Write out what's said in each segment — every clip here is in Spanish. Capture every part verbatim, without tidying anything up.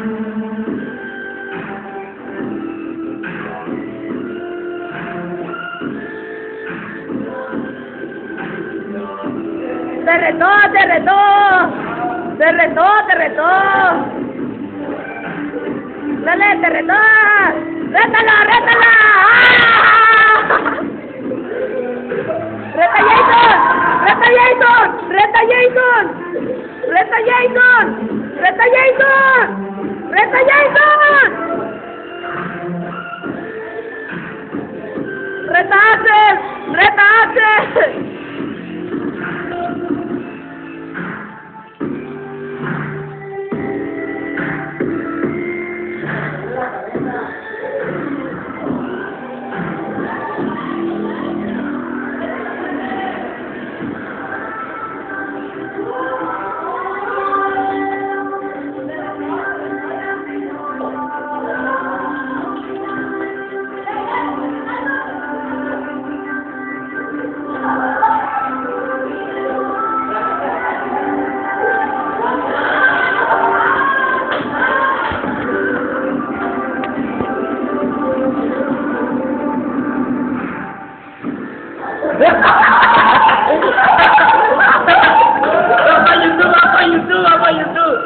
Te retó, te retó, te retó, te retó. Dale, te retó. Rétala, rétala. ¡Ah! Reta Jason, reta Jason, reta Jason, reta Jason, reta Jason, reta Jason. Reta Axel, reta Axel. Apa YouTube, apa YouTube, apa YouTube.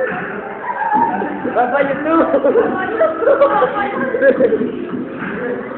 Apa YouTube.